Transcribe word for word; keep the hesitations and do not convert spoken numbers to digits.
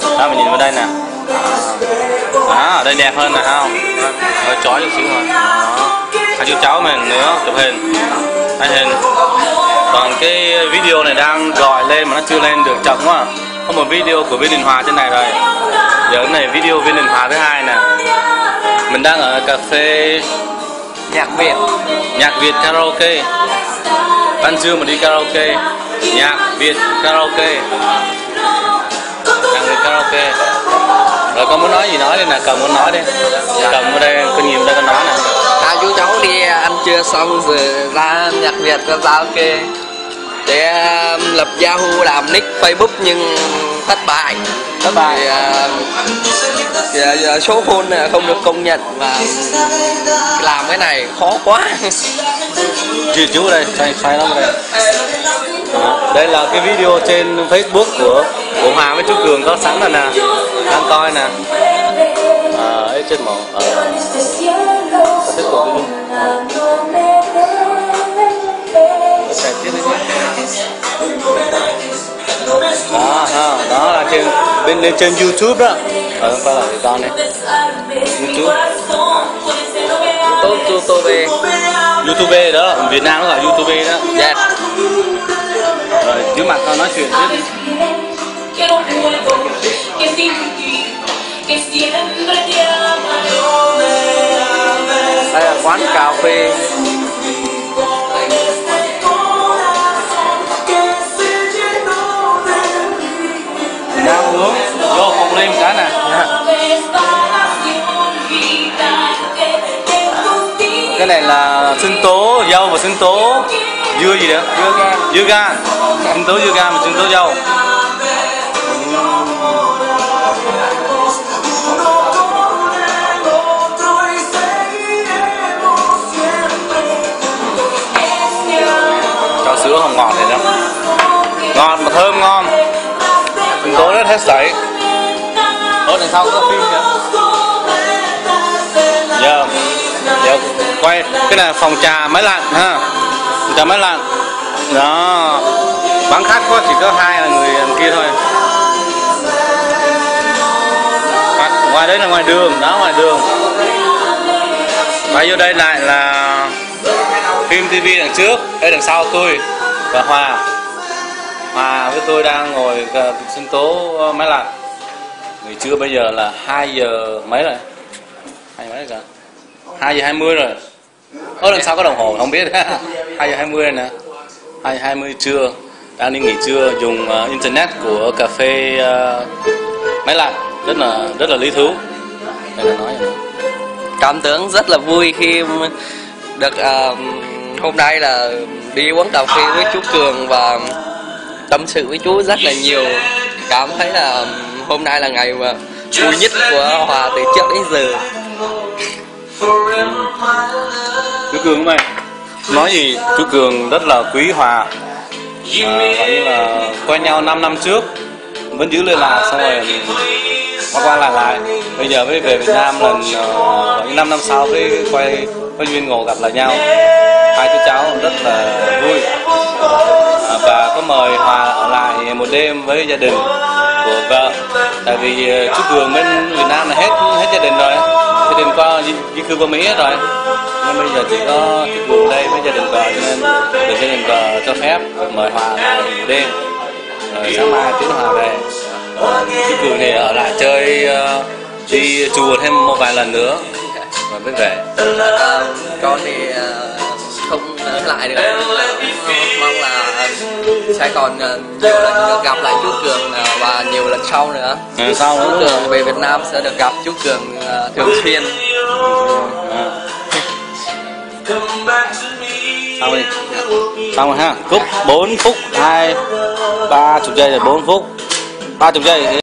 Đó, mình nhìn vào đây nè. Đó, ở đây đẹp hơn nè không? Hơi chói chút xíu thôi. Đó. Hai chú cháu mình nữa chụp hình, hai hình. Còn cái video này đang gọi lên mà nó chưa lên được, chậm quá. Có một video của Viên Đình Hòa trên này rồi. Giờ cái này video Viên Đình Hòa thứ hai nè. Mình đang ở cà phê Nhạc Việt. Nhạc Việt Karaoke. Ban trưa mà đi karaoke. Nhạc Việt Karaoke. Nhạc Việt Karaoke. Rồi con muốn nói gì nói đi nè, cầm muốn nói đi. Cầm ở đây, có nhiều đây con nói nè. Hai chú cháu đi ăn trưa xong rồi ra Nhạc Việt Karaoke để lập Yahoo làm nick Facebook nhưng thất bại. Thất bại. Thì, thì, số phone không được công nhận và làm cái này khó quá. Chị chú ở đây, xoay xoay nó ở đây. Đó. Đây là cái video trên Facebook của của Hòa với chú Cường có sẵn rồi nè, đang coi nè. À, ấy trên màu. À. Tiếp tục đi. Đó, đó, đó là trên bên lên trên YouTube đó. Ở không phải là cái con này. YouTube. YouTube, YouTube. YouTube đó, Việt Nam nó gọi YouTube đó. Yes. Rồi trước mặt nó nói chuyện tiếp đi. Đây là quán cà phê. Đang uống, vô phòng lên một cái nè. Cái này là sinh tố dâu và sinh tố dưa gì đó? Dưa gan. Dưa gan. Sinh tố dưa gan và sinh tố dâu. Cho sữa không ngọt này đâu. Ngọt mà thơm ngon. Sinh tố rất hết sảy. Ở đằng sau có phim kìa. Giờ, giờ quay cái này là phòng trà máy lạnh ha, phòng trà máy lạnh. Đó, bán khách có chỉ có hai là người kia thôi. À, ngoài đấy là ngoài đường, đó ngoài đường. Và vô đây lại là phim tivi đằng trước, đây đằng sau tôi và Hòa. Hòa với tôi đang ngồi sinh tố máy lạnh. Nghỉ trưa bây giờ là hai giờ mấy rồi? Hai mấy rồi cả? hai giờ hai mươi rồi. Ở đằng sau có đồng hồ không biết. hai giờ hai mươi nè. hai giờ hai mươi trưa. Đang đi nghỉ trưa dùng uh, internet của cà phê uh, máy lạnh, rất là rất là lý thú. Đây là nói rồi. Cảm tưởng rất là vui khi được uh, hôm nay là đi uống cà phê với chú Cường và tâm sự với chú rất là nhiều. Cảm thấy là hôm nay là ngày mà vui nhất của Hòa từ trước đến giờ. Chú Cường mày nói gì? Chú Cường rất là quý Hòa. À, như là quen nhau năm năm trước vẫn giữ liên lạc, xong rồi qua qua lại lại. Bây giờ mới về Việt Nam lần uh, những năm năm sau với quay có duyên ngộ gặp lại nhau. Hai chú cháu rất là vui. À, và có mời Hòa ở lại một đêm với gia đình của vợ. Tại vì uh, chú Cường bên Việt Nam là hết hết gia đình rồi, gia đình qua di, di cư qua Mỹ hết rồi. Nhưng bây giờ chỉ có chú Cường đây với gia đình vợ, cho nên được gia đình vợ cho phép mời Hòa lại một đêm. Rồi sáng mai tiến Hòa về. Chú Cường thì ở lại chơi, uh, đi chùa thêm một vài lần nữa rồi mới về. À, con thì uh, không ở lại được, mong là sẽ còn nhiều lần được gặp lại chú Cường và nhiều lần sau nữa. À, sau nữa chú Cường về Việt Nam sẽ được gặp chú Cường uh, thường xuyên. À. Xong đi. Xong rồi ha. Cúp bốn phút, hai ba chục giây rồi bốn phút, ba chục giây.